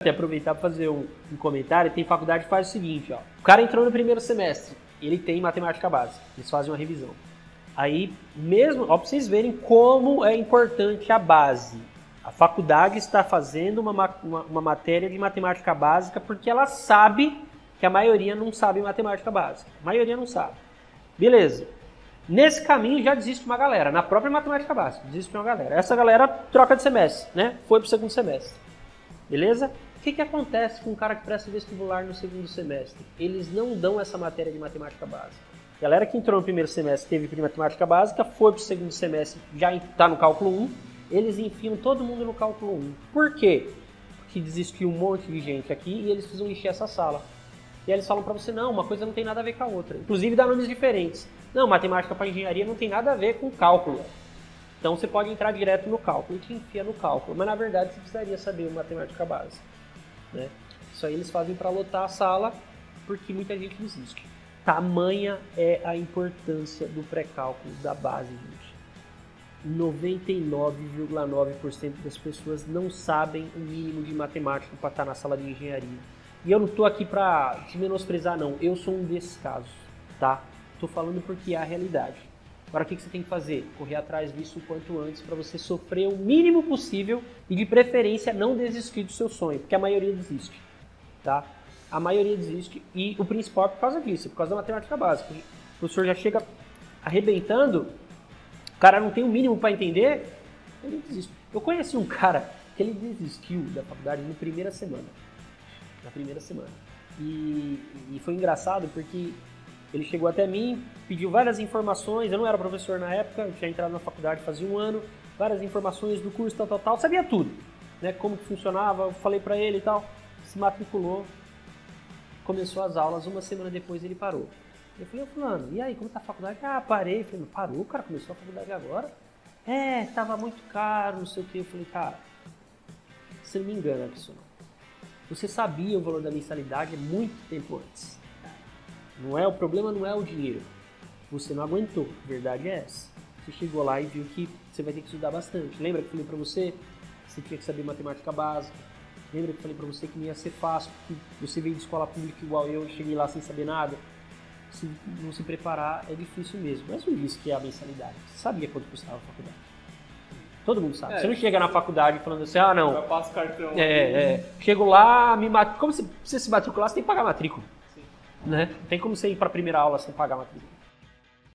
Aproveitar para fazer um comentário, tem faculdade que faz o seguinte, ó. O cara entrou no primeiro semestre, ele tem matemática básica, eles fazem uma revisão. Aí, mesmo, ó, para vocês verem como é importante a base. A faculdade está fazendo uma matéria de matemática básica porque ela sabe que a maioria não sabe matemática básica. A maioria não sabe. Beleza. Nesse caminho já desiste uma galera, na própria matemática básica, desiste uma galera. Essa galera troca de semestre, né? Foi pro segundo semestre. Beleza? O que acontece com o cara que presta vestibular no segundo semestre? Eles não dão essa matéria de matemática básica. A galera que entrou no primeiro semestre teve de matemática básica, foi pro segundo semestre, já está no cálculo 1, eles enfiam todo mundo no cálculo 1. Por quê? Porque desistiu um monte de gente aqui e eles precisam encher essa sala. E aí eles falam para você, não, uma coisa não tem nada a ver com a outra. Inclusive dá nomes diferentes. Não, matemática para engenharia não tem nada a ver com cálculo. Então você pode entrar direto no cálculo e te enfia no cálculo. Mas na verdade você precisaria saber matemática básica. Né? Isso aí eles fazem para lotar a sala porque muita gente desiste. Tamanha é a importância do pré-cálculo da base, gente. 99,9% das pessoas não sabem o mínimo de matemática para estar na sala de engenharia. E eu não estou aqui para te menosprezar, não. Eu sou um desses casos, tá? Estou falando porque é a realidade. Agora, o que você tem que fazer? Correr atrás disso o quanto antes para você sofrer o mínimo possível e, de preferência, não desistir do seu sonho, porque a maioria desiste, tá? A maioria desiste e o principal é por causa disso, por causa da matemática básica. O professor já chega arrebentando, o cara não tem o mínimo para entender, ele desiste. Eu conheci um cara que ele desistiu da faculdade na primeira semana. E foi engraçado porque ele chegou até mim, pediu várias informações, eu não era professor na época, eu tinha entrado na faculdade fazia um ano, várias informações do curso, tal, sabia tudo, né, como que funcionava, eu falei pra ele e tal, se matriculou, começou as aulas, uma semana depois ele parou. Eu falei, fulano, e aí, como tá a faculdade? Ah, parei. Eu falei, parou, cara, começou a faculdade agora? É, tava muito caro, não sei o que. Eu falei, cara, você não me engana, pessoal. Você sabia o valor da mensalidade há muito tempo antes. O problema não é o dinheiro. Você não aguentou, a verdade é essa. Você chegou lá e viu que você vai ter que estudar bastante. Lembra que eu falei pra você? Você tinha que saber matemática básica. Lembra que eu falei pra você que não ia ser fácil, porque você veio de escola pública igual eu, cheguei lá sem saber nada. Se não se preparar, é difícil mesmo. Mas não disse que é a mensalidade. Você sabia quanto custava a faculdade. Todo mundo sabe. Você não chega na faculdade falando assim, ah, não. Eu passo cartão. Chego lá, como se você se matricular, você tem que pagar a matrícula. Sim. Né? Não tem como você ir pra primeira aula sem pagar a matrícula.